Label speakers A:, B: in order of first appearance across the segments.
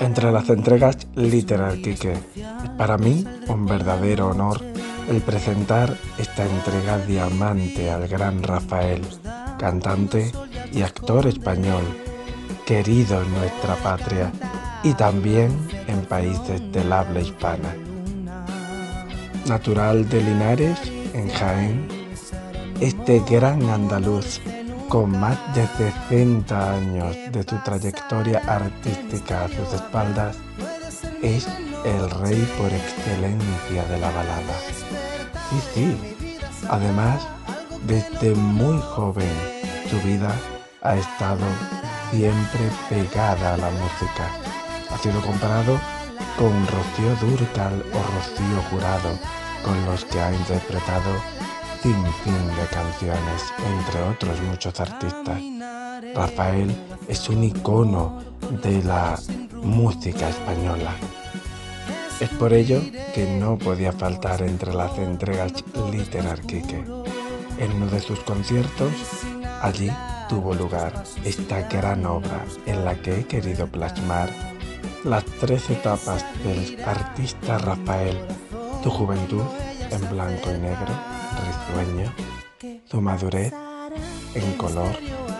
A: Entre las entregas Literal Quique, es para mí un verdadero honor el presentar esta entrega diamante al gran Rafael, cantante y actor español, querido en nuestra patria y también en países del habla hispana. Natural de Linares, en Jaén, este gran andaluz, con más de 60 años de su trayectoria artística a sus espaldas, es el rey por excelencia de la balada. Y sí, además, desde muy joven, su vida ha estado siempre pegada a la música. Ha sido comparado con Rocío Dúrcal o Rocío Jurado, con los que ha interpretado sin fin de canciones, entre otros muchos artistas. Rafael es un icono de la música española. Es por ello que no podía faltar entre las entregas Literal Quique. En uno de sus conciertos, allí tuvo lugar esta gran obra en la que he querido plasmar las 3 etapas del artista Rafael: su juventud en blanco y negro, risueño, su madurez en color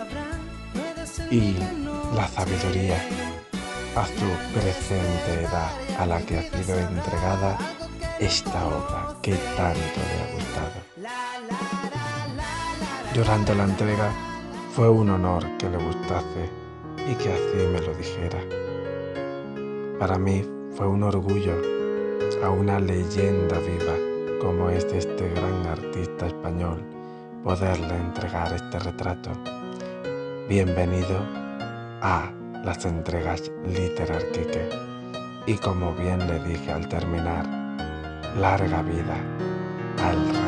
A: y la sabiduría a su presente edad, a la que ha sido entregada esta obra que tanto le ha gustado. Durante la entrega fue un honor que le gustase y que así me lo dijera. Para mí fue un orgullo a una leyenda viva como es este gran artista español poderle entregar este retrato. Bienvenido a las entregas Literal Quique, y como bien le dije al terminar, larga vida al